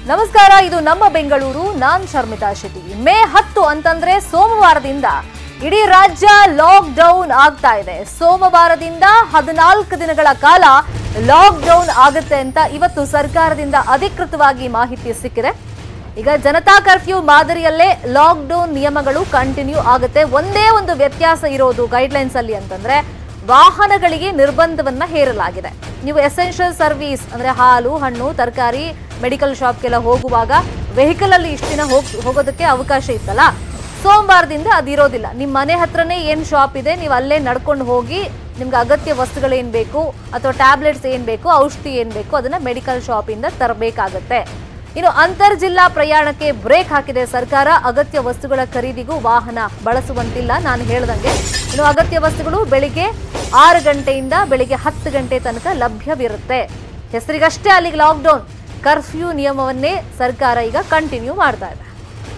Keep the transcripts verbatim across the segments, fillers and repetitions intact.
ನಮಸ್ಕಾರ, ಇದು ನಮ್ಮ ಬೆಂಗಳೂರು. ನಾನ್ ಶರ್ಮಿತಾ ಶೆಟ್ಟಿ. ಮೇ ಹತ್ತು ಅಂತಂದ್ರೆ ಸೋಮವಾರದಿಂದ ಇಡೀ ರಾಜ್ಯ ಲಾಕ್ ಡೌನ್ ಆಗ್ತಾ ಇದೆ. ಸೋಮವಾರದಿಂದ ಹದಿನಾಲ್ಕು ದಿನಗಳ ಕಾಲ ಲಾಕ್ ಡೌನ್ ಆಗುತ್ತೆ ಅಂತ ಇವತ್ತು ಸರ್ಕಾರದಿಂದ ಅಧಿಕೃತವಾಗಿ ಮಾಹಿತಿ ಸಿಕ್ಕಿದೆ. ಈಗ ಜನತಾ ಕರ್ಫ್ಯೂ ಮಾದರಿಯಲ್ಲೇ ಲಾಕ್ ಡೌನ್ ನಿಯಮಗಳು ಕಂಟಿನ್ಯೂ ಆಗುತ್ತೆ. ಒಂದೇ ಒಂದು ವ್ಯತ್ಯಾಸ ಇರೋದು ಗೈಡ್ಲೈನ್ಸ್ ಅಲ್ಲಿ ಅಂತಂದ್ರೆ ವಾಹನಗಳಿಗೆ ನಿರ್ಬಂಧವನ್ನ ಹೇರಲಾಗಿದೆ. ನೀವು ಎಸೆನ್ಷಿಯಲ್ ಸರ್ವಿಸ್ ಅಂದ್ರೆ ಹಾಲು, ಹಣ್ಣು, ತರಕಾರಿ, ಮೆಡಿಕಲ್ ಶಾಪ್ಗೆಲ್ಲ ಹೋಗುವಾಗ ವೆಹಿಕಲ್ ಅಲ್ಲಿ ಇಷ್ಟು ದಿನ ಹೋಗೋದಕ್ಕೆ ಅವಕಾಶ ಇತ್ತಲ್ಲ, ಸೋಮವಾರದಿಂದ ಅದಿರೋದಿಲ್ಲ. ನಿಮ್ಮ ಮನೆ ಹತ್ರನೇ ಏನ್ ಶಾಪ್ ಇದೆ, ನೀವು ಅಲ್ಲೇ ನಡ್ಕೊಂಡು ಹೋಗಿ ನಿಮ್ಗೆ ಅಗತ್ಯ ವಸ್ತುಗಳೇನ್ ಬೇಕು ಅಥವಾ ಟ್ಯಾಬ್ಲೆಟ್ಸ್ ಏನ್ ಬೇಕು, ಔಷಧಿ ಏನ್ ಬೇಕು ಅದನ್ನ ಮೆಡಿಕಲ್ ಶಾಪ್ ಇಂದ ತರಬೇಕಾಗತ್ತೆ. ಇನ್ನು ಅಂತರ್ ಜಿಲ್ಲಾ ಪ್ರಯಾಣಕ್ಕೆ ಬ್ರೇಕ್ ಹಾಕಿದೆ ಸರ್ಕಾರ. ಅಗತ್ಯ ವಸ್ತುಗಳ ಖರೀದಿಗೂ ವಾಹನ ಬಳಸುವಂತಿಲ್ಲ. ನಾನು ಹೇಳ್ದಂಗೆ ಇನ್ನು ಅಗತ್ಯ ವಸ್ತುಗಳು ಬೆಳಿಗ್ಗೆ ಆರು ಗಂಟೆಯಿಂದ ಬೆಳಿಗ್ಗೆ ಹತ್ತು ಗಂಟೆ ತನಕ ಲಭ್ಯವಿರುತ್ತೆ. ಹೆಸರಿಗಷ್ಟೇ ಅಲ್ಲಿಗೆ ಲಾಕ್ಡೌನ್. ಕರ್ಫ್ಯೂ ನಿಯಮವನ್ನೇ ಸರ್ಕಾರ ಈಗ ಕಂಟಿನ್ಯೂ ಮಾಡ್ತಾ ಇದೆ.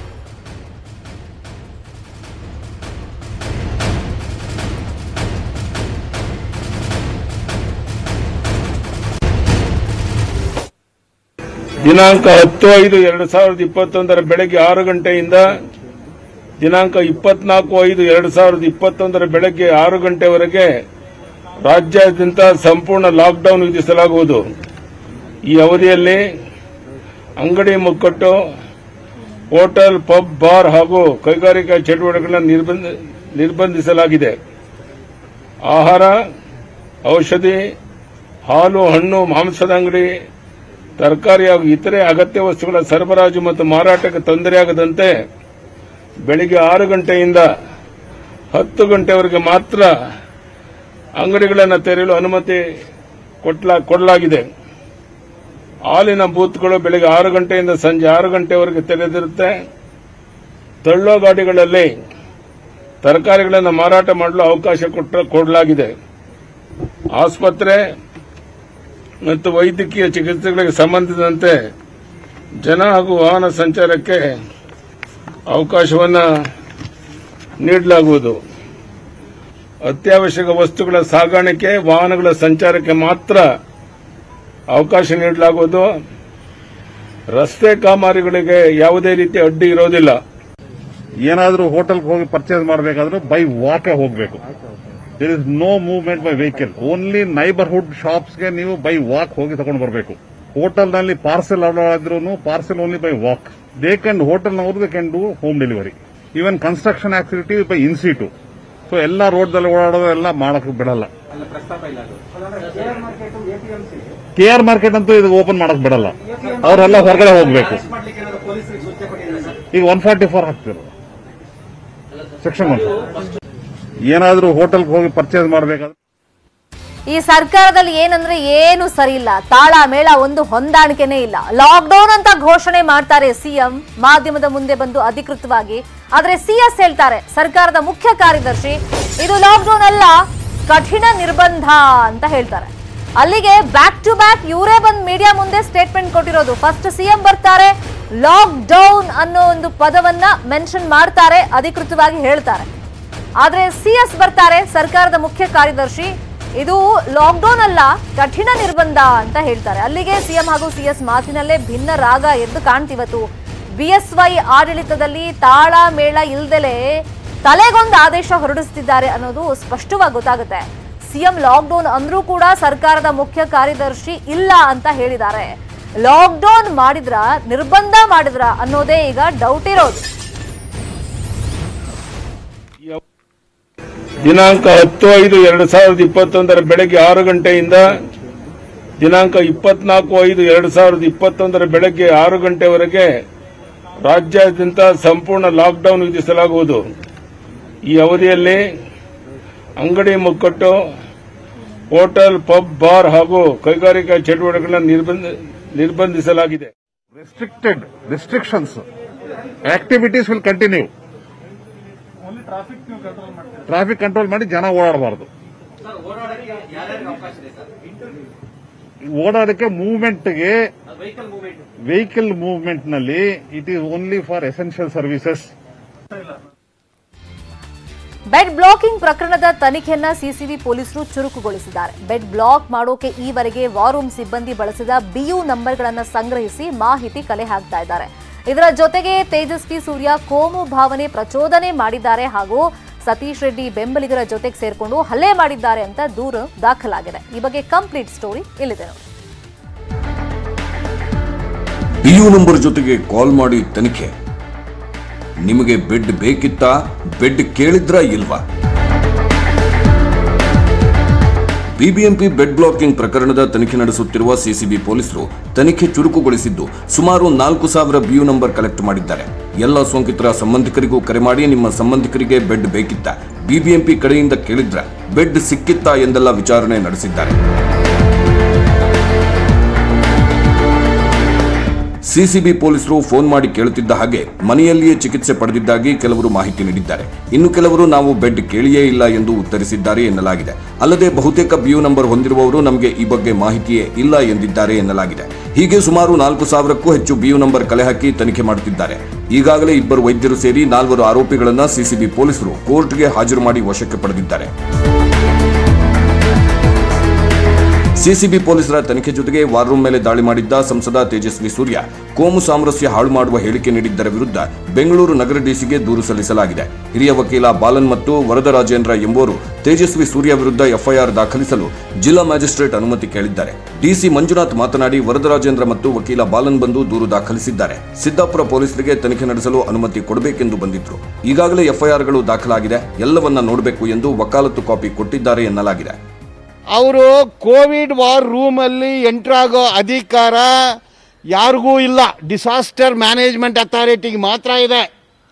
ದಿನಾಂಕ ಹತ್ತು ಐದು ಎರಡು ಸಾವಿರದ ಇಪ್ಪತ್ತೊಂದರ ಬೆಳಗ್ಗೆ ಆರು ಗಂಟೆಯಿಂದ ದಿನಾಂಕ ಇಪ್ಪತ್ನಾಲ್ಕು ಐದು ಎರಡು ಸಾವಿರದ ಇಪ್ಪತ್ತೊಂದರ ಬೆಳಗ್ಗೆ ಆರು ಗಂಟೆವರೆಗೆ ರಾಜ್ಯಾದ್ಯಂತ ಸಂಪೂರ್ಣ ಲಾಕ್ಡೌನ್ ವಿಧಿಸಲಾಗುವುದು. ಈ ಅವಧಿಯಲ್ಲಿ ಅಂಗಡಿ ಮುಕ್ಕಟ್ಟು, ಹೋಟೆಲ್, ಪಬ್, ಬಾರ್ ಹಾಗೂ ಕೈಗಾರಿಕಾ ಚಟುವಟಿಕೆಗಳನ್ನು ನಿರ್ಬಂಧಿಸಲಾಗಿದೆ. ಆಹಾರ, ಔಷಧಿ, ಹಾಲು, ಹಣ್ಣು, ಮಾಂಸದ ಅಂಗಡಿ, ತರಕಾರಿ ಹಾಗೂ ಇತರೆ ಅಗತ್ಯ ವಸ್ತುಗಳ ಸರಬರಾಜು ಮತ್ತು ಮಾರಾಟಕ್ಕೆ ತೊಂದರೆಯಾಗದಂತೆ ಬೆಳಿಗ್ಗೆ ಆರು ಗಂಟೆಯಿಂದ ಹತ್ತು ಗಂಟೆವರೆಗೆ ಮಾತ್ರ ಅಂಗಡಿಗಳನ್ನು ತೆರೆಯಲು ಅನುಮತಿ ಕೊಡಲಾಗಿದೆ. ಹಾಲಿನ ಬೂತ್ಗಳು ಬೆಳಿಗ್ಗೆ ಆರು ಗಂಟೆಯಿಂದ ಸಂಜೆ ಆರು ಗಂಟೆವರೆಗೆ ತೆರೆದಿರುತ್ತೆ. ತಳ್ಳೋ ಗಾಡಿಗಳಲ್ಲಿ ತರಕಾರಿಗಳನ್ನು ಮಾರಾಟ ಮಾಡಲು ಅವಕಾಶ ಕೊಡಲಾಗಿದೆ. ಆಸ್ಪತ್ರೆ ಮತ್ತು ವೈದ್ಯಕೀಯ ಚಿಕಿತ್ಸೆಗಳಿಗೆ ಸಂಬಂಧಿಸಿದಂತೆ ಜನ ಹಾಗೂ ವಾಹನ ಸಂಚಾರಕ್ಕೆ ಅವಕಾಶವನ್ನು ನೀಡಲಾಗುವುದು. ಅತ್ಯವಶ್ಯಕ ವಸ್ತುಗಳ ಸಾಗಾಣಿಕೆ, ವಾಹನಗಳ ಸಂಚಾರಕ್ಕೆ ಮಾತ್ರ ಅವಕಾಶ ನೀಡಲಾಗುವುದು. ರಸ್ತೆ ಕಾಮಗಾರಿಗಳಿಗೆ ಯಾವುದೇ ರೀತಿ ಅಡ್ಡಿ ಇರೋದಿಲ್ಲ. ಏನಾದರೂ ಹೋಟೆಲ್ಗೆ ಹೋಗಿ ಪರ್ಚೇಸ್ ಮಾಡಬೇಕಾದ್ರೂ ಬೈ ವಾಕೇ ಹೋಗಬೇಕು. There is no movement by vehicle. Only neighbourhood ಶಾಪ್ಸ್ಗೆ ನೀವು ಬೈ ವಾಕ್ ಹೋಗಿ ತಗೊಂಡು ಬರಬೇಕು. ಹೋಟೆಲ್ನಲ್ಲಿ ಪಾರ್ಸೆಲ್ ಆರ್ಡರ್ ಆದ್ರೂ parcel only by walk. They can ಹೋಟೆಲ್ನವರು they can do home delivery. Even construction activity by in situ. So ಎಲ್ಲ ರೋಡ್ದಲ್ಲಿ ಓಡಾಡೋದು ಎಲ್ಲ ಮಾಡಕ್ಕೆ ಬಿಡಲ್ಲ. ಕೆ ಆರ್ ಮಾರ್ಕೆಟ್ ಅಂತೂ ಇದು ಓಪನ್ ಮಾಡಕ್ ಬಿಡಲ್ಲ. ಅವರೆಲ್ಲ ಹೊರಗಡೆ ಹೋಗ್ಬೇಕು. ಈಗ ಒನ್ ಫಾರ್ಟಿ ಫೋರ್ ಹಾಕ್ತಿರೋ ಸೆಕ್ಷನ್ ಒನ್. ಏನಾದರೂ ಹೋಟೆಲ್ಗೆ ಹೋಗಿ ಪರ್ಚೇಸ್ ಮಾಡಬೇಕಾದ್ರೆ ಈ ಸರ್ಕಾರದಲ್ಲಿ ಏನಂದ್ರೆ ಏನು ಸರಿ ಇಲ್ಲ. ತಾಳ ಮೇಳ ಒಂದು ಹೊಂದಾಣಿಕೆನೇ ಇಲ್ಲ. ಲಾಕ್ಡೌನ್ ಅಂತ ಘೋಷಣೆ ಮಾಡ್ತಾರೆ ಸಿಎಂ ಮಾಧ್ಯಮದ ಮುಂದೆ ಬಂದು ಅಧಿಕೃತವಾಗಿ. ಆದ್ರೆ ಸಿಎಸ್ ಹೇಳ್ತಾರೆ, ಸರ್ಕಾರದ ಮುಖ್ಯ ಕಾರ್ಯದರ್ಶಿ, ಇದು ಲಾಕ್ಡೌನ್ ಅಲ್ಲ, ಕಠಿಣ ನಿರ್ಬಂಧ ಅಂತ ಹೇಳ್ತಾರೆ. ಅಲ್ಲಿಗೆ ಬ್ಯಾಕ್ ಟು ಬ್ಯಾಕ್ ಇವರೇ ಬಂದು ಮೀಡಿಯಾ ಮುಂದೆ ಸ್ಟೇಟ್ಮೆಂಟ್ ಕೊಟ್ಟಿರೋದು. ಫಸ್ಟ್ ಸಿಎಂ ಬರ್ತಾರೆ, ಲಾಕ್ ಡೌನ್ ಅನ್ನೋ ಒಂದು ಪದವನ್ನ ಮೆನ್ಷನ್ ಮಾಡ್ತಾರೆ, ಅಧಿಕೃತವಾಗಿ ಹೇಳ್ತಾರೆ. ಆದ್ರೆ ಸಿಎಸ್ ಬರ್ತಾರೆ, ಸರ್ಕಾರದ ಮುಖ್ಯ ಕಾರ್ಯದರ್ಶಿ, ಇದು ಲಾಕ್ಡೌನ್ ಅಲ್ಲ, ಕಠಿಣ ನಿರ್ಬಂಧ ಅಂತ ಹೇಳ್ತಾರೆ. ಅಲ್ಲಿಗೆ ಸಿಎಂ ಹಾಗೂ ಸಿಎಸ್ ಮಾತಿನಲ್ಲೇ ಭಿನ್ನ ರಾಗ ಎದ್ದು ಕಾಣ್ತಿವತ್ತು. ಬಿಎಸ್ವೈ ಆಡಳಿತದಲ್ಲಿ ತಾಳ ಮೇಳ ಇಲ್ದಲೆ ತಲೆಗೊಂದು ಆದೇಶ ಹೊರಡಿಸುತ್ತಿದ್ದಾರೆ ಅನ್ನೋದು ಸ್ಪಷ್ಟವಾಗಿ ಗೊತ್ತಾಗುತ್ತೆ. ಸಿಎಂ ಲಾಕ್ಡೌನ್ ಅಂದ್ರೂ ಕೂಡ ಸರ್ಕಾರದ ಮುಖ್ಯ ಕಾರ್ಯದರ್ಶಿ ಇಲ್ಲ ಅಂತ ಹೇಳಿದ್ದಾರೆ. ಲಾಕ್ಡೌನ್ ಮಾಡಿದ್ರ, ನಿರ್ಬಂಧ ಮಾಡಿದ್ರ ಅನ್ನೋದೇ ಈಗ ಡೌಟ್ ಇರೋದು. ದಿನಾಂಕ ಹತ್ತು ಐದು ಎರಡು ಸಾವಿರದ ಇಪ್ಪತ್ತೊಂದರ ಬೆಳಗ್ಗೆ ಆರು ಗಂಟೆಯಿಂದ ದಿನಾಂಕ ಇಪ್ಪತ್ನಾಲ್ಕು ಐದು ಎರಡು ಸಾವಿರದ ಇಪ್ಪತ್ತೊಂದರ ಬೆಳಗ್ಗೆ ಆರು ಗಂಟೆವರೆಗೆ ರಾಜ್ಯಾದ್ಯಂತ ಸಂಪೂರ್ಣ ಲಾಕ್ಡೌನ್ ವಿಧಿಸಲಾಗುವುದು. ಈ ಅವಧಿಯಲ್ಲಿ ಅಂಗಡಿ ಮುಕ್ಕಟ್ಟು, ಹೋಟೆಲ್, ಪಬ್, ಬಾರ್ ಹಾಗೂ ಕೈಗಾರಿಕಾ ಚಟುವಟಿಕೆಗಳನ್ನು ನಿರ್ಬಂಧಿಸಲಾಗಿದೆ. Restricted restrictions activities will continue. Traffic control ಮಾಡಿ ಜನ ಓಡಾಡಬಾರದು. ಓಡಾಡಕ್ಕೆ ಮೂವ್ಮೆಂಟ್ಗೆ ವೆಹಿಕಲ್ ಮೂವ್ಮೆಂಟ್ ನಲ್ಲಿ it is only for essential services. Bed blocking ಪ್ರಕರಣದ ತನಿಖೆಯನ್ನ ಸಿಸಿಬಿ ಪೊಲೀಸರು ಚುರುಕುಗೊಳಿಸಿದ್ದಾರೆ. ಬೆಡ್ ಬ್ಲಾಕ್ ಮಾಡೋಕೆ ಈವರೆಗೆ ವಾರ್ ರೂಮ್ ಸಿಬ್ಬಂದಿ ಬಳಸಿದ ಬಿಯು ನಂಬರ್ಗಳನ್ನು ಸಂಗ್ರಹಿಸಿ ಮಾಹಿತಿ ಕಲೆ ಹಾಕ್ತಾ ಇದ್ದಾರೆ. ಇದರ ಜೊತೆಗೆ ತೇಜಸ್ವಿ ಸೂರ್ಯ ಕೋಮು ಭಾವನೆ ಪ್ರಚೋದನೆ ಮಾಡಿದ್ದಾರೆ ಹಾಗೂ ಸತೀಶ್ ರೆಡ್ಡಿ ಬೆಂಬಲಿಗರ ಜೊತೆಗೆ ಸೇರ್ಕೊಂಡು ಹಲ್ಲೆ ಮಾಡಿದ್ದಾರೆ ಅಂತ ದೂರು ದಾಖಲಾಗಿದೆ. ಈ ಬಗ್ಗೆ ಕಂಪ್ಲೀಟ್ ಸ್ಟೋರಿ ಇಲ್ಲಿದೆ ನೋಡಿ. ಬಿಯು ನಂಬರ್ ಜೊತೆಗೆ ಕಾಲ್ ಮಾಡಿ ತನಿಖೆ. ನಿಮಗೆ ಬೆಡ್ ಬೇಕಿತ್ತಾ? ಬೆಡ್ ಕೇಳಿದ್ರ ಇಲ್ವಾ? ಬಿಬಿಎಂಪಿ ಬೆಡ್ ಬ್ಲಾಕಿಂಗ್ ಪ್ರಕರಣದ ತನಿಖೆ ನಡೆಸುತ್ತಿರುವ ಸಿಸಿಬಿ ಪೊಲೀಸರು ತನಿಖೆ ಚುರುಕುಗೊಳಿಸಿದ್ದು ಸುಮಾರು ನಾಲ್ಕು ಸಾವಿರ ಬಿಯು ನಂಬರ್ ಕಲೆಕ್ಟ್ ಮಾಡಿದ್ದಾರೆ. ಎಲ್ಲ ಸೋಂಕಿತರ ಸಂಬಂಧಿಕರಿಗೂ ಕರೆ ಮಾಡಿ ನಿಮ್ಮ ಸಂಬಂಧಿಕರಿಗೆ ಬೆಡ್ ಬೇಕಿತ್ತಾ, ಬಿಬಿಎಂಪಿ ಕಡೆಯಿಂದ ಕೇಳಿದ್ರ ಬೆಡ್ ಸಿಕ್ಕಿತ್ತಾ ಎಂದೆಲ್ಲ ವಿಚಾರಣೆ ನಡೆಸಿದ್ದಾರೆ. ಸಿಸಿಬಿ ಪೊಲೀಸರು ಫೋನ್ ಮಾಡಿ ಕೇಳುತ್ತಿದ್ದ ಹಾಗೆ ಮನೆಯಲ್ಲಿಯೇ ಚಿಕಿತ್ಸೆ ಪಡೆದಿದ್ದಾಗಿ ಕೆಲವರು ಮಾಹಿತಿ ನೀಡಿದ್ದಾರೆ. ಇನ್ನು ಕೆಲವರು ನಾವು ಬೆಡ್ ಕೇಳಿಯೇ ಇಲ್ಲ ಎಂದು ಉತ್ತರಿಸಿದ್ದಾರೆ ಎನ್ನಲಾಗಿದೆ. ಅಲ್ಲದೆ ಬಹುತೇಕ ಬಿಯು ನಂಬರ್ ಹೊಂದಿರುವವರು ನಮಗೆ ಈ ಬಗ್ಗೆ ಮಾಹಿತಿಯೇ ಇಲ್ಲ ಎಂದಿದ್ದಾರೆ ಎನ್ನಲಾಗಿದೆ. ಹೀಗೆ ಸುಮಾರು ನಾಲ್ಕು ಸಾವಿರಕ್ಕೂ ಹೆಚ್ಚು ಬಿಯು ನಂಬರ್ ಕಲೆ ಹಾಕಿ ತನಿಖೆ ಮಾಡುತ್ತಿದ್ದಾರೆ. ಈಗಾಗಲೇ ಇಬ್ಬರು ವೈದ್ಯರು ಸೇರಿ ನಾಲ್ವರು ಆರೋಪಿಗಳನ್ನು ಸಿಸಿಬಿ ಪೊಲೀಸರು ಕೋರ್ಟ್ಗೆ ಹಾಜರು ಮಾಡಿ ವಶಕ್ಕೆ ಪಡೆದಿದ್ದಾರೆ. ಸಿಸಿಬಿ ಪೊಲೀಸರ ತನಿಖೆ ಜೊತೆಗೆ ವಾರ್ ರೂಮ್ ಮೇಲೆ ದಾಳಿ ಮಾಡಿದ್ದ ಸಂಸದ ತೇಜಸ್ವಿ ಸೂರ್ಯ ಕೋಮು ಸಾಮರಸ್ಯ ಹಾಳು ಮಾಡುವ ಹೇಳಿಕೆ ನೀಡಿದ್ದರ ವಿರುದ್ಧ ಬೆಂಗಳೂರು ನಗರ ಡಿಸಿಗೆ ದೂರು ಸಲ್ಲಿಸಲಾಗಿದೆ. ಹಿರಿಯ ವಕೀಲ ಬಾಲನ್ ಮತ್ತು ವರದರಾಜೇಂದ್ರ ಎಂಬುವರು ತೇಜಸ್ವಿ ಸೂರ್ಯ ವಿರುದ್ಧ ಎಫ್ಐಆರ್ ದಾಖಲಿಸಲು ಜಿಲ್ಲಾ ಮ್ಯಾಜಿಸ್ಟ್ರೇಟ್ ಅನುಮತಿ ಕೇಳಿದ್ದಾರೆ. ಡಿಸಿ ಮಂಜುನಾಥ್ ಮಾತನಾಡಿ ವರದರಾಜೇಂದ್ರ ಮತ್ತು ವಕೀಲ ಬಾಲನ್ ಬಂದು ದೂರು ದಾಖಲಿಸಿದ್ದಾರೆ. ಸಿದ್ದಾಪುರ ಪೊಲೀಸರಿಗೆ ತನಿಖೆ ನಡೆಸಲು ಅನುಮತಿ ಕೊಡಬೇಕೆಂದು ಬಂದಿದ್ರು. ಈಗಾಗಲೇ ಎಫ್ಐಆರ್ಗಳು ದಾಖಲಾಗಿದೆ, ಎಲ್ಲವನ್ನ ನೋಡಬೇಕು ಎಂದು ವಕಾಲತ್ತು ಕಾಪಿ ಕೊಟ್ಟಿದ್ದಾರೆ ಎನ್ನಲಾಗಿದೆ. ಅವರು ಕೋವಿಡ್ ವಾರ್ ರೂಮಲ್ಲಿ ಎಂಟ್ರಾಗೋ ಅಧಿಕಾರ ಯಾರಿಗೂ ಇಲ್ಲ, ಡಿಸಾಸ್ಟರ್ ಮ್ಯಾನೇಜ್ಮೆಂಟ್ ಅಥಾರಿಟಿಗೆ ಮಾತ್ರ ಇದೆ.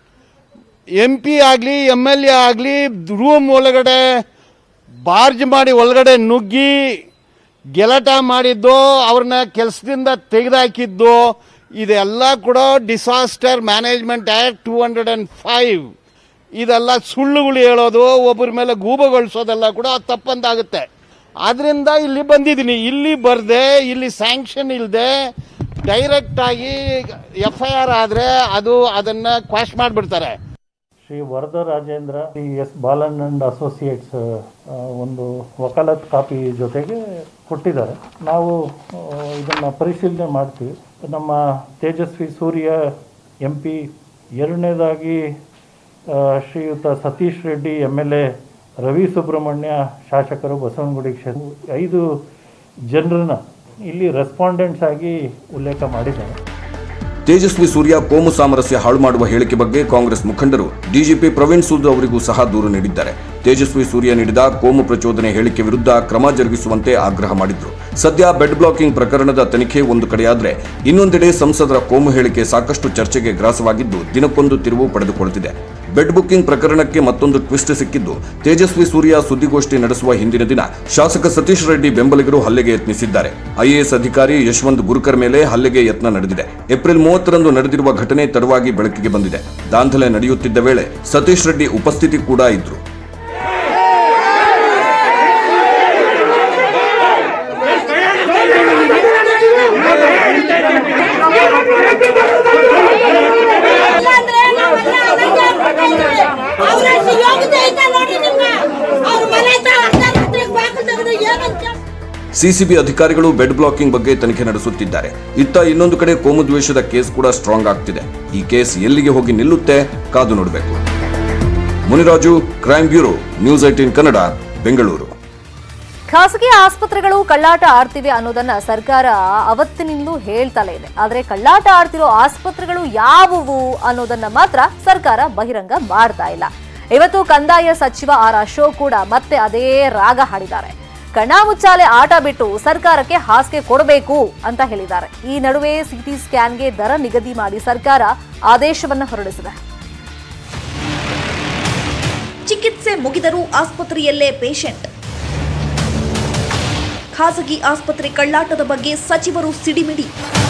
ಎಂ ಪಿ ಆಗಲಿ ಎಮ್ ಎಲ್ ಎ ಆಗಲಿ ರೂಮ್ ಒಳಗಡೆ ಬಾರ್ಜ್ ಮಾಡಿ ಒಳಗಡೆ ನುಗ್ಗಿ ಗೆಲಾಟ ಮಾಡಿದ್ದು, ಅವ್ರನ್ನ ಕೆಲಸದಿಂದ ತೆಗೆದುಹಾಕಿದ್ದು, ಇದೆಲ್ಲ ಕೂಡ disaster management act two hundred and five ಇದೆಲ್ಲ ಸುಳ್ಳುಗಳು ಹೇಳೋದು, ಒಬ್ಬರ ಮೇಲೆ ಗೂಬಗೊಳಿಸೋದೆಲ್ಲ ಕೂಡ ತಪ್ಪಂತಾಗುತ್ತೆ. ಆದ್ರಿಂದ ಇಲ್ಲಿ ಬಂದಿದ್ದೀನಿ. ಇಲ್ಲಿ ಬರ್ದೆ, ಇಲ್ಲಿ ಸ್ಯಾಂಕ್ಷನ್ ಇಲ್ಲದೆ ಡೈರೆಕ್ಟ್ ಆಗಿ ಎಫ್ ಐ ಆರ್ ಆದರೆ ಅದು ಅದನ್ನ ಕ್ವಾಶ್ ಮಾಡಿಬಿಡ್ತಾರೆ. Shri Varadarajendra Shri S Balan and associates ಒಂದು ವಕಾಲತ್ ಕಾಪಿ ಜೊತೆಗೆ ಕೊಟ್ಟಿದ್ದಾರೆ. ನಾವು ಇದನ್ನು ಪರಿಶೀಲನೆ ಮಾಡ್ತೀವಿ. ನಮ್ಮ ತೇಜಸ್ವಿ ಸೂರ್ಯ ಎಂ ಪಿ, ಎರಡನೇದಾಗಿ ಶ್ರೀಯುತ Satish Reddy M L A, Ravi Subramanya ಶಾಸಕರು ಬಸವನಗುಡಿ ಕ್ಷೇತ್ರ, ಐದು ಜನರನ್ನ ಇಲ್ಲಿ ರೆಸ್ಪಾಂಡೆಂಟ್ಸ್ ಆಗಿ ಉಲ್ಲೇಖ ಮಾಡಿದ್ದಾರೆ. ತೇಜಸ್ವಿ ಸೂರ್ಯ ಕೋಮು ಸಾಮರಸ್ಯ ಹಾಳು ಮಾಡುವ ಹೇಳಿಕೆ ಬಗ್ಗೆ ಕಾಂಗ್ರೆಸ್ ಮುಖಂಡರು ಡಿಜಿಪಿ ಪ್ರವೀಣ್ ಸೂದ್ ಅವರಿಗೂ ಸಹ ದೂರು ನೀಡಿದ್ದಾರೆ. ತೇಜಸ್ವಿ ಸೂರ್ಯ ನೀಡಿದ ಕೋಮು ಪ್ರಚೋದನೆ ಹೇಳಿಕೆ ವಿರುದ್ಧ ಕ್ರಮ ಜರುಗಿಸುವಂತೆ ಆಗ್ರಹ ಮಾಡಿದ್ರು. ಸದ್ಯ ಬೆಡ್ ಬ್ಲಾಕಿಂಗ್ ಪ್ರಕರಣದ ತನಿಖೆ ಒಂದು ಕಡೆಯಾದ್ರೆ, ಇನ್ನೊಂದೆಡೆ ಸಂಸದರ ಕೋಮು ಹೇಳಿಕೆ ಸಾಕಷ್ಟು ಚರ್ಚೆಗೆ ಗ್ರಾಸವಾಗಿದ್ದು ದಿನಕ್ಕೊಂದು ತಿರುವು ಪಡೆದುಕೊಳ್ಳುತ್ತಿದೆ. ಬೆಡ್ ಬುಕ್ಕಿಂಗ್ ಪ್ರಕರಣಕ್ಕೆ ಮತ್ತೊಂದು ಟ್ವಿಸ್ಟ್ ಸಿಕ್ಕಿದ್ದು, ತೇಜಸ್ವಿ ಸೂರ್ಯ ಸುದ್ದಿಗೋಷ್ಠಿ ನಡೆಸುವ ಹಿಂದಿನ ದಿನ ಶಾಸಕ ಸತೀಶ್ ರೆಡ್ಡಿ ಬೆಂಬಲಿಗರು ಹಲ್ಲೆಗೆ ಯತ್ನಿಸಿದ್ದಾರೆ. ಐಎಎಸ್ ಅಧಿಕಾರಿ ಯಶವಂತ್ ಗುರುಕರ್ ಮೇಲೆ ಹಲ್ಲೆಗೆ ಯತ್ನ ನಡೆದಿದೆ. ಏಪ್ರಿಲ್ ಮೂವತ್ತರಂದು ನಡೆದಿರುವ ಘಟನೆ ತಡವಾಗಿ ಬೆಳಕಿಗೆ ಬಂದಿದೆ. ದಾಂಧಲೆ ನಡೆಯುತ್ತಿದ್ದ ವೇಳೆ ಸತೀಶ್ ರೆಡ್ಡಿ ಉಪಸ್ಥಿತಿ ಕೂಡ ಇದ್ರು. ಸಿಸಿಬಿ ಅಧಿಕಾರಿಗಳು ಬೆಡ್ ಬ್ಲಾಕಿಂಗ್ ಬಗ್ಗೆ ತನಿಖೆ ನಡೆಸುತ್ತಿದ್ದಾರೆ. ಇತ್ತ ಇನ್ನೊಂದು ಕಡೆ ಕೋಮು ದ್ವೇಷದ ಕೇಸ್ ಕೂಡ ಸ್ಟ್ರಾಂಗ್ ಆಗ್ತಿದೆ. ಈ ಕೇಸ್ ಎಲ್ಲಿಗೆ ಹೋಗಿ ನಿಲ್ಲುತ್ತೆ ಕಾದು ನೋಡಬೇಕು. Muniraju, crime bureau, news eighteen Kannada, Bengaluru. ಖಾಸಗಿ ಆಸ್ಪತ್ರೆಗಳು ಕಳ್ಳಾಟ ಆಡ್ತಿವೆ ಅನ್ನೋದನ್ನ ಸರ್ಕಾರ ಅವತ್ತಿನಿಂದಲೂ ಹೇಳ್ತಲೇ ಇದೆ. ಆದರೆ ಕಳ್ಳಾಟ ಆಡ್ತಿರೋ ಆಸ್ಪತ್ರೆಗಳು ಯಾವುವು ಅನ್ನೋದನ್ನ ಮಾತ್ರ ಸರ್ಕಾರ ಬಹಿರಂಗ ಮಾಡ್ತಾ ಇಲ್ಲ. ಇವತ್ತು ಕಂದಾಯ ಸಚಿವ ಆರ್ ಅಶೋಕ್ ಕೂಡ ಮತ್ತೆ ಅದೇ ರಾಗ ಹಾಡಿದ್ದಾರೆ. ಕಣ್ಣಾಮುಚ್ಚಾಲೆ ಆಟ ಬಿಟ್ಟು ಸರ್ಕಾರಕ್ಕೆ ಹಾಸಿಗೆ ಕೊಡಬೇಕು ಅಂತ ಹೇಳಿದ್ದಾರೆ. ಈ ನಡುವೆ ಸಿಟಿ ಸ್ಕ್ಯಾನ್ಗೆ ದರ ನಿಗದಿ ಮಾಡಿ ಸರ್ಕಾರ ಆದೇಶವನ್ನು ಹೊರಡಿಸಿದೆ. ಚಿಕಿತ್ಸೆ ಮುಗಿದರೂ ಆಸ್ಪತ್ರೆಯಲ್ಲೇ ಪೇಷಂಟ್. ಖಾಸಗಿ ಆಸ್ಪತ್ರೆ ಕಳ್ಳಾಟದ ಬಗ್ಗೆ ಸಚಿವರು ಸಿಡಿಮಿಡಿ.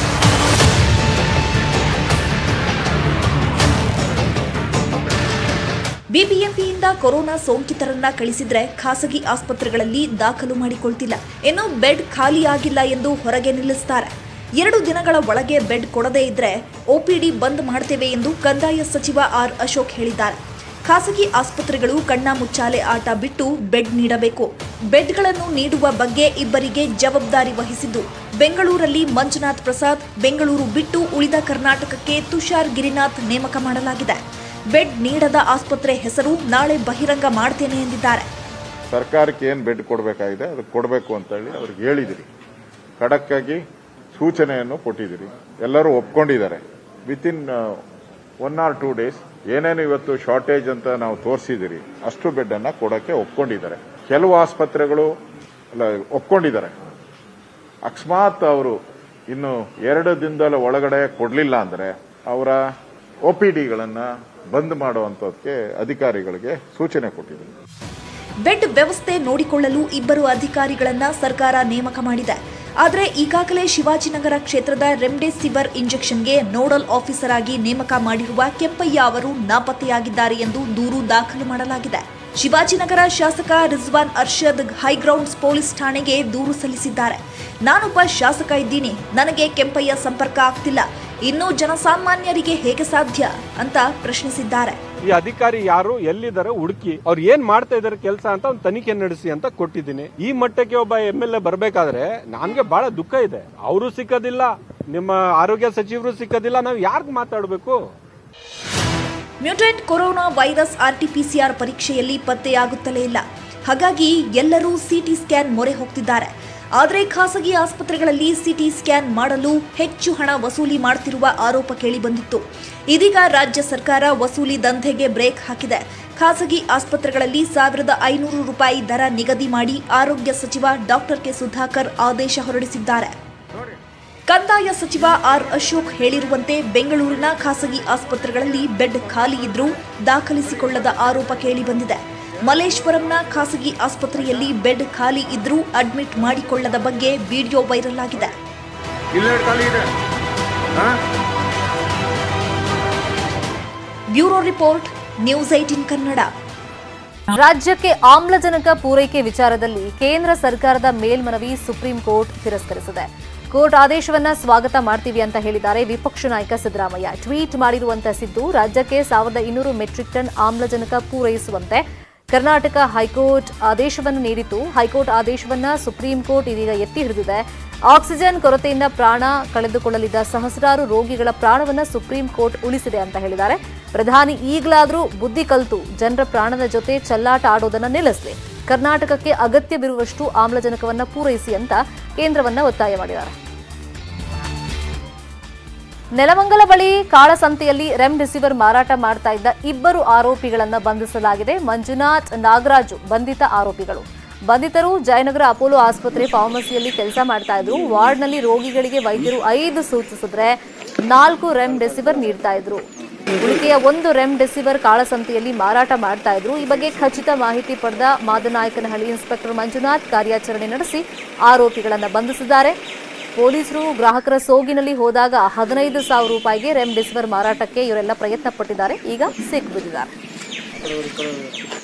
ಬಿಬಿಎಂಪಿಯಿಂದ ಕೊರೋನಾ ಸೋಂಕಿತರನ್ನ ಕಳಿಸಿದ್ರೆ ಖಾಸಗಿ ಆಸ್ಪತ್ರೆಗಳಲ್ಲಿ ದಾಖಲು ಮಾಡಿಕೊಳ್ತಿಲ್ಲ. ಇನ್ನು ಬೆಡ್ ಖಾಲಿಯಾಗಿಲ್ಲ ಎಂದು ಹೊರಗೆ ನಿಲ್ಲಿಸುತ್ತಾರೆ. ಎರಡು ದಿನಗಳ ಒಳಗೆ ಬೆಡ್ ಕೊಡದೇ ಇದ್ರೆ ಒಪಿಡಿ ಬಂದ್ ಮಾಡ್ತೇವೆ ಎಂದು ಕಂದಾಯ ಸಚಿವ ಆರ್ ಅಶೋಕ್ ಹೇಳಿದ್ದಾರೆ. ಖಾಸಗಿ ಆಸ್ಪತ್ರೆಗಳು ಕಣ್ಣಾಮುಚ್ಚಾಲೆ ಆಟ ಬಿಟ್ಟು ಬೆಡ್ ನೀಡಬೇಕು. ಬೆಡ್ಗಳನ್ನು ನೀಡುವ ಬಗ್ಗೆ ಇಬ್ಬರಿಗೆ ಜವಾಬ್ದಾರಿ ವಹಿಸಿದ್ದು ಬೆಂಗಳೂರಲ್ಲಿ ಮಂಜುನಾಥ್ ಪ್ರಸಾದ್, ಬೆಂಗಳೂರು ಬಿಟ್ಟು ಉಳಿದ ಕರ್ನಾಟಕಕ್ಕೆ ತುಷಾರ್ ಗಿರಿನಾಥ್ ನೇಮಕ ಮಾಡಲಾಗಿದೆ. ಬೆಡ್ ನೀಡದ ಆಸ್ಪತ್ರೆ ಹೆಸರು ನಾಳೆ ಬಹಿರಂಗ ಮಾಡ್ತೇನೆ ಎಂದಿದ್ದಾರೆ. ಸರ್ಕಾರಕ್ಕೆ ಏನು ಬೆಡ್ ಕೊಡಬೇಕಾಗಿದೆ ಅದು ಕೊಡಬೇಕು ಅಂತ ಹೇಳಿ ಅವ್ರಿಗೆ ಹೇಳಿದಿರಿ. ಖಡಕ್ಕಾಗಿ ಸೂಚನೆಯನ್ನು ಕೊಟ್ಟಿದ್ದೀರಿ. ಎಲ್ಲರೂ ಒಪ್ಕೊಂಡಿದ್ದಾರೆ. Within one or two days ಏನೇನು ಇವತ್ತು ಶಾರ್ಟೇಜ್ ಅಂತ ನಾವು ತೋರಿಸಿದಿರಿ ಅಷ್ಟು ಬೆಡ್ ಅನ್ನ ಕೊಡಕ್ಕೆ ಒಪ್ಕೊಂಡಿದ್ದಾರೆ. ಕೆಲವು ಆಸ್ಪತ್ರೆಗಳು ಒಪ್ಕೊಂಡಿದ್ದಾರೆ. ಅಕಸ್ಮಾತ್ ಅವರು ಇನ್ನು ಎರಡು ದಿನದ ಒಳಗಡೆ ಕೊಡಲಿಲ್ಲ ಅಂದ್ರೆ ಅವರ ಒಪಿಡಿಗಳನ್ನ ಬಂದ್ ಮಾಡುವಂತದಕ್ಕೆ ಅಧಿಕಾರಿಗಳಿಗೆ ಸೂಚನೆ ಕೊಟ್ಟಿದ್ದಾರೆ. ಬೆಡ್ ವ್ಯವಸ್ಥೆ ನೋಡಿಕೊಳ್ಳಲು ಇಬ್ಬರು ಅಧಿಕಾರಿಗಳನ್ನ ಸರ್ಕಾರ ನೇಮಕ ಮಾಡಿದೆ. ಆದರೆ ಈಗಾಗಲೇ ಶಿವಾಜಿನಗರ ಕ್ಷೇತ್ರದ ರೆಮ್ಡೆಸಿವಿರ್ ಇಂಜೆಕ್ಷನ್ಗೆ ನೋಡಲ್ ಆಫೀಸರ್ ಆಗಿ ನೇಮಕ ಮಾಡಿರುವ ಕೆಂಪಯ್ಯ ಅವರು ನಾಪತ್ತೆಯಾಗಿದ್ದಾರೆ ಎಂದು ದೂರು ದಾಖಲು ಮಾಡಲಾಗಿದೆ. ಶಿವಾಜಿನಗರ ಶಾಸಕ ರಿಜ್ವಾನ್ ಅರ್ಷದ್ ಹೈಗ್ರೌಂಡ್ಸ್ ಪೊಲೀಸ್ ಠಾಣೆಗೆ ದೂರು ಸಲ್ಲಿಸಿದ್ದಾರೆ. ನಾನೊಬ್ಬ ಶಾಸಕ ಇದ್ದೀನಿ, ನನಗೆ ಕೆಂಪಯ್ಯ ಸಂಪರ್ಕ ಆಗ್ತಿಲ್ಲ, ಇನ್ನು ಜನಸಾಮಾನ್ಯರಿಗೆ ಹೇಗೆ ಸಾಧ್ಯ ಅಂತ ಪ್ರಶ್ನಿಸಿದ್ದಾರೆ. ಈ ಅಧಿಕಾರಿ ಯಾರು, ಎಲ್ಲಿದ್ದಾರೆ ಹುಡುಕಿ ಅವ್ರು ಏನ್ ಮಾಡ್ತಾ ಇದಾರೆ ಕೆಲಸ ಅಂತ ಒಂದು ತನಿಖೆ ನಡೆಸಿ ಅಂತ ಕೊಟ್ಟಿದ್ದೀನಿ. ಈ ಮಟ್ಟಕ್ಕೆ ಒಬ್ಬ ಎಂ ಎಲ್ ಎ ಬರ್ಬೇಕಾದ್ರೆ ನನ್ಗೆ ಬಹಳ ದುಃಖ ಇದೆ. ಅವರು ಸಿಕ್ಕೋದಿಲ್ಲ, ನಿಮ್ಮ ಆರೋಗ್ಯ ಸಚಿವರು ಸಿಕ್ಕೋದಿಲ್ಲ, ನಾವು ಯಾರ್ಗ್ ಮಾತಾಡಬೇಕು? ಮ್ಯೂಟೆಂಟ್ ಕೊರೋನಾ ವೈರಸ್ ಆರ್ಟಿಪಿಸಿಆರ್ ಪರೀಕ್ಷೆಯಲ್ಲಿ ಪತ್ತೆಯಾಗುತ್ತಲೇ ಇಲ್ಲ. ಹಾಗಾಗಿ ಎಲ್ಲರೂ ಸಿಟಿ ಸ್ಕ್ಯಾನ್ ಮೊರೆ ಹೋಗ್ತಿದ್ದಾರೆ. ಆದರೆ ಖಾಸಗಿ ಆಸ್ಪತ್ರೆಗಳಲ್ಲಿ ಸಿಟಿ ಸ್ಕ್ಯಾನ್ ಮಾಡಲು ಹೆಚ್ಚು ಹಣ ವಸೂಲಿ ಮಾಡುತ್ತಿರುವ ಆರೋಪ ಕೇಳಿಬಂದಿತ್ತು. ಇದೀಗ ರಾಜ್ಯ ಸರ್ಕಾರ ವಸೂಲಿ ದಂಧೆಗೆ ಬ್ರೇಕ್ ಹಾಕಿದೆ. ಖಾಸಗಿ ಆಸ್ಪತ್ರೆಗಳಲ್ಲಿ ಸಾವಿರದ ಐನೂರು ರೂಪಾಯಿ ದರ ನಿಗದಿ ಮಾಡಿ ಆರೋಗ್ಯ ಸಚಿವ ಡಾಕ್ಟರ್ ಕೆ ಸುಧಾಕರ್ ಆದೇಶ ಹೊರಡಿಸಿದ್ದಾರೆ. ಕಂದಾಯ ಸಚಿವ ಆರ್ ಅಶೋಕ್ ಹೇಳಿರುವಂತೆ ಬೆಂಗಳೂರಿನ ಖಾಸಗಿ ಆಸ್ಪತ್ರೆಗಳಲ್ಲಿ ಬೆಡ್ ಖಾಲಿ ಇದ್ರೂ ದಾಖಲಿಸಿಕೊಳ್ಳದ ಆರೋಪ ಕೇಳಿಬಂದಿದೆ. ಮಲ್ಲೇಶ್ವರಂನ ಖಾಸಗಿ ಆಸ್ಪತ್ರೆಯಲ್ಲಿ ಬೆಡ್ ಖಾಲಿ ಇದ್ರೂ ಅಡ್ಮಿಟ್ ಮಾಡಿಕೊಳ್ಳದ ಬಗ್ಗೆ ವಿಡಿಯೋ ವೈರಲ್ ಆಗಿದೆ. Bureau report, news eighteen Kannada. ರಾಜ್ಯಕ್ಕೆ ಆಮ್ಲಜನಕ ಪೂರೈಕೆ ವಿಚಾರದಲ್ಲಿ ಕೇಂದ್ರ ಸರ್ಕಾರದ ಮೇಲ್ಮನವಿ ಸುಪ್ರೀಂ ಕೋರ್ಟ್ ತಿರಸ್ಕರಿಸಿದೆ. ಕೋರ್ಟ್ ಆದೇಶವನ್ನ ಸ್ವಾಗತ ಮಾಡ್ತೀವಿ ಅಂತ ಹೇಳಿದ್ದಾರೆ ವಿಪಕ್ಷ ನಾಯಕ ಸಿದ್ದರಾಮಯ್ಯ. ಟ್ವೀಟ್ ಮಾಡಿರುವಂತಹ ಸಿದ್ದು, ರಾಜ್ಯಕ್ಕೆ ಸಾವಿರದ ಇನ್ನೂರು ಮೆಟ್ರಿಕ್ ಟನ್ ಆಮ್ಲಜನಕ ಪೂರೈಸುವಂತೆ ಕರ್ನಾಟಕ ಹೈಕೋರ್ಟ್ ಆದೇಶವನ್ನು ನೀಡಿತು. ಹೈಕೋರ್ಟ್ ಆದೇಶವನ್ನ ಸುಪ್ರೀಂ ಕೋರ್ಟ್ ಇದೀಗ ಎತ್ತಿ ಹಿಡಿದಿದೆ. ಆಕ್ಸಿಜನ್ ಕೊರತೆಯಿಂದ ಪ್ರಾಣ ಕಳೆದುಕೊಳ್ಳಲಿದ್ದ ಸಹಸ್ರಾರು ರೋಗಿಗಳ ಪ್ರಾಣವನ್ನ ಸುಪ್ರೀಂ ಕೋರ್ಟ್ ಉಳಿಸಿದೆ ಅಂತ ಹೇಳಿದ್ದಾರೆ. ಪ್ರಧಾನಿ ಈಗಲಾದರೂ ಬುದ್ಧಿ ಕಲಿತು ಜನರ ಪ್ರಾಣದ ಜೊತೆ ಚೆಲ್ಲಾಟ ಆಡೋದನ್ನ ನಿಲ್ಲಿಸಲಿ, ಕರ್ನಾಟಕಕ್ಕೆ ಅಗತ್ಯವಿರುವಷ್ಟು ಆಮ್ಲಜನಕವನ್ನ ಪೂರೈಸಿ ಅಂತ ಕೇಂದ್ರವನ್ನ ಒತ್ತಾಯ ಮಾಡಿದ್ದಾರೆ. ನೆಲಮಂಗಲ ಬಳಿ ಕಾಳಸಂತೆಯಲ್ಲಿ ರೆಮ್ಡೆಸಿವಿರ್ ಮಾರಾಟ ಮಾಡ್ತಾ ಇದ್ದ ಇಬ್ಬರು ಆರೋಪಿಗಳನ್ನ ಬಂಧಿಸಲಾಗಿದೆ. ಮಂಜುನಾಥ್, ನಾಗರಾಜು ಬಂಧಿತ ಆರೋಪಿಗಳು. ಬಂಧಿತರು ಜಯನಗರ ಅಪೋಲೋ ಆಸ್ಪತ್ರೆ ಫಾರ್ಮಸಿಯಲ್ಲಿ ಕೆಲಸ ಮಾಡ್ತಾ ಇದ್ರು. ವಾರ್ಡ್ನಲ್ಲಿ ರೋಗಿಗಳಿಗೆ ವೈದ್ಯರು ಐದು ಸೂಚಿಸಿದ್ರೆ ನಾಲ್ಕು ರೆಮ್ಡೆಸಿವಿರ್ ನೀಡ್ತಾ ಇದ್ರು. ಉಳಿಕೆಯ ಒಂದು ರೆಮ್ಡೆಸಿವಿರ್ ಕಾಳಸಂತೆಯಲ್ಲಿ ಮಾರಾಟ ಮಾಡ್ತಾ ಇದ್ರು. ಈ ಬಗ್ಗೆ ಖಚಿತ ಮಾಹಿತಿ ಪಡೆದ ಮಾದನಾಯಕನಹಳ್ಳಿ ಇನ್ಸ್ಪೆಕ್ಟರ್ ಮಂಜುನಾಥ್ ಕಾರ್ಯಾಚರಣೆ ನಡೆಸಿ ಆರೋಪಿಗಳನ್ನ ಬಂಧಿಸಿದ್ದಾರೆ. ಪೊಲೀಸರು ಗ್ರಾಹಕರ ಸೋಗಿನಲ್ಲಿ ಹೋದಾಗ ಹದಿನೈದು ಸಾವಿರ ರೂಪಾಯಿಗೆ ರೆಮ್ಡೆಸಿವಿರ್ ಮಾರಾಟಕ್ಕೆ ಇವರೆಲ್ಲ ಪ್ರಯತ್ನ ಪಟ್ಟಿದ್ದಾರೆ. ಈಗ ಸಿಕ್ಕಿಬಿದ್ದಿದ್ದಾರೆ.